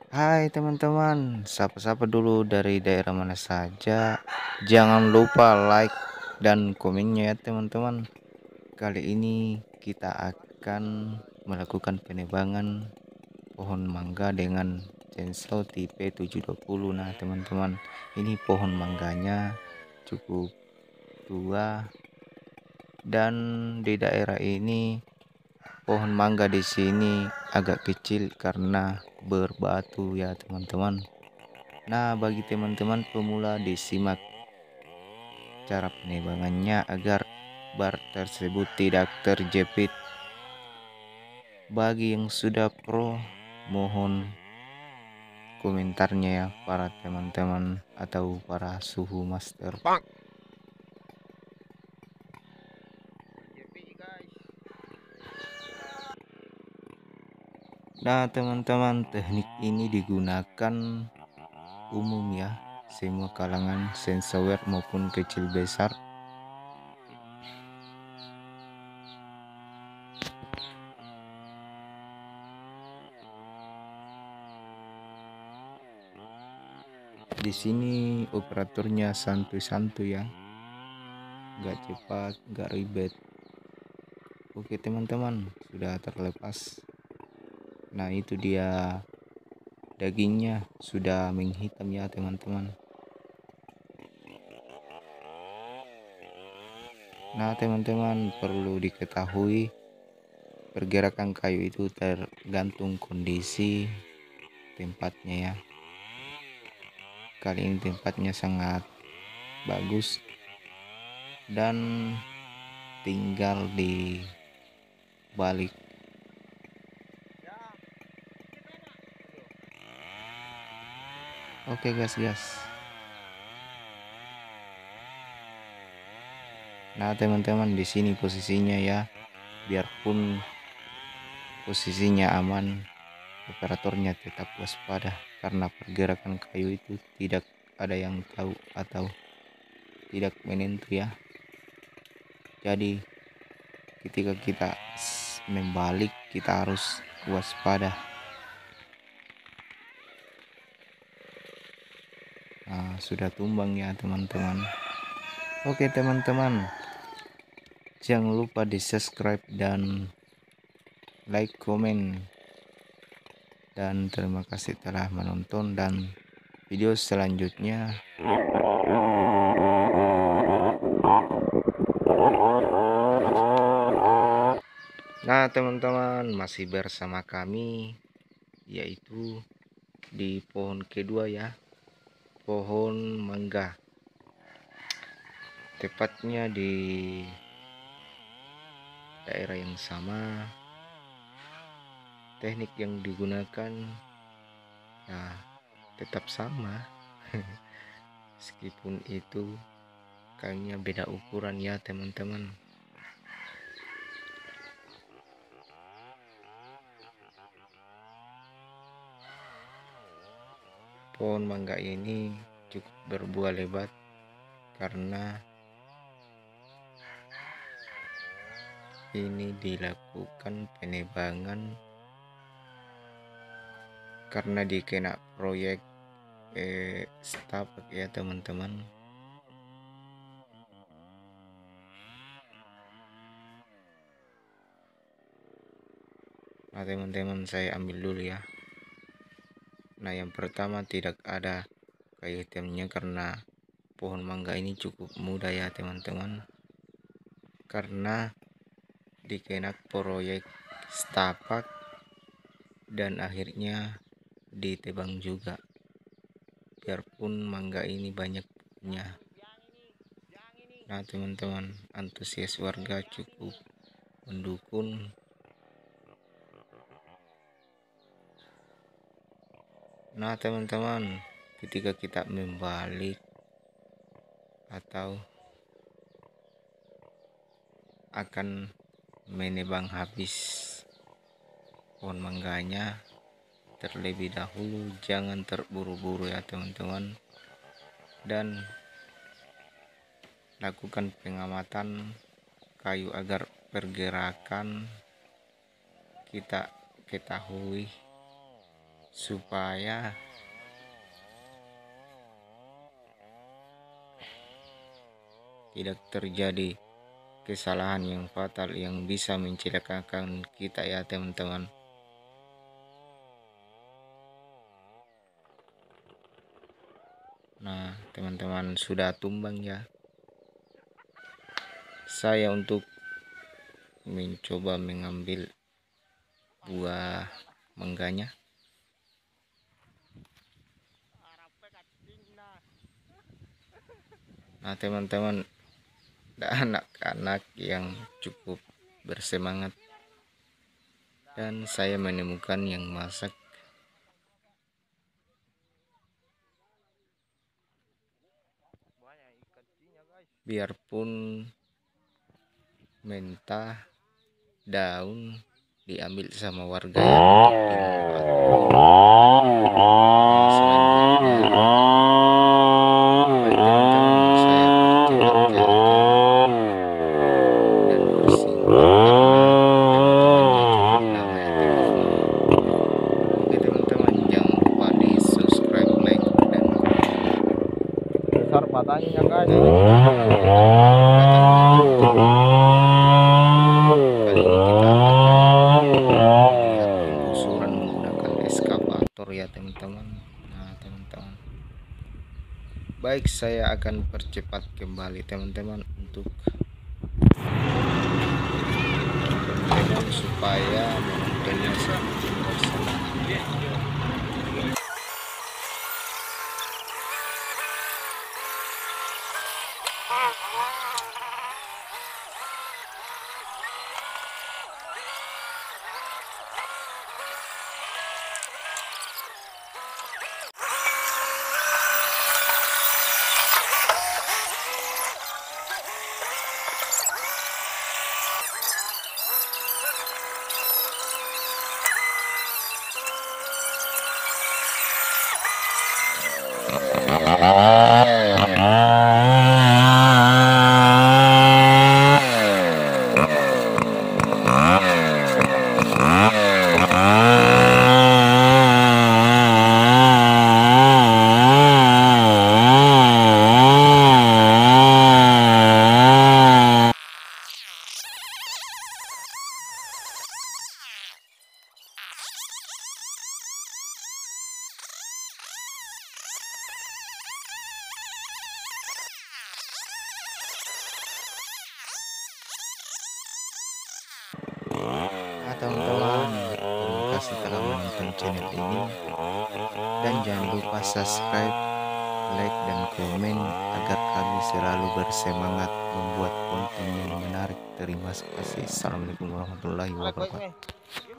Hai teman-teman, sapa-sapa dulu dari daerah mana saja. Jangan lupa like dan komennya ya teman-teman. Kali ini kita akan melakukan penebangan pohon mangga dengan chainsaw tipe 720. Nah teman-teman, ini pohon mangganya cukup tua dan di daerah ini pohon mangga di sini agak kecil karena berbatu ya teman-teman. Nah, bagi teman-teman pemula disimak cara penebangannya agar bar tersebut tidak terjepit. Bagi yang sudah pro, mohon komentarnya ya para teman-teman atau para suhu master. Nah, teman-teman, teknik ini digunakan umum ya, semua kalangan sensower maupun kecil besar. Di sini operatornya santuy-santuy ya, nggak cepat, nggak ribet. Oke teman-teman, sudah terlepas. Nah itu dia, dagingnya sudah menghitam ya teman-teman. Nah teman-teman, perlu diketahui pergerakan kayu itu tergantung kondisi tempatnya ya. Kali ini tempatnya sangat bagus dan tinggal di balik. Oke guys. Nah teman-teman, di sini posisinya ya, biarpun posisinya aman, operatornya tetap waspada karena pergerakan kayu itu tidak ada yang tahu atau tidak menentu ya. Jadi ketika kita membalik, kita harus waspada. Nah, sudah tumbang ya teman-teman. Oke teman-teman, jangan lupa di subscribe dan like, komen, dan terima kasih telah menonton. Dan video selanjutnya nah teman-teman, masih bersama kami yaitu di pohon kedua ya, pohon mangga, tepatnya di daerah yang sama. Teknik yang digunakan ya tetap sama meskipun itu kayaknya beda ukuran ya teman-teman. Pohon mangga ini cukup berbuah lebat karena ini dilakukan penebangan karena dikena proyek setapak ya teman-teman. Nah teman-teman, saya ambil dulu ya. Nah yang pertama, tidak ada kayu hitamnya karena pohon mangga ini cukup muda ya teman-teman, karena dikena proyek setapak dan akhirnya ditebang juga, biarpun mangga ini banyak punya. Nah teman-teman, antusias warga cukup mendukung. Nah teman-teman, ketika kita membalik atau akan menebang habis pohon mangganya, terlebih dahulu jangan terburu-buru ya teman-teman, dan lakukan pengamatan kayu agar pergerakan kita ketahui supaya tidak terjadi kesalahan yang fatal yang bisa mencelakakan kita ya teman-teman. Nah teman-teman, sudah tumbang ya. Saya untuk mencoba mengambil buah mangganya. Nah teman-teman, anak-anak yang cukup bersemangat, dan saya menemukan yang masak. Biarpun mentah, daun diambil sama warga yang batangnya guys. Kali ini kita akan lihat penggusuran menggunakan eskavator ya teman-teman. Nah teman-teman, baik, saya akan percepat kembali teman-teman untuk supaya menontonnya semakin bersemangat. Nah teman-teman, terima kasih telah menonton channel ini, dan jangan lupa subscribe, like, dan komen agar kami selalu bersemangat membuat konten yang menarik. Terima kasih. Assalamualaikum warahmatullahi wabarakatuh.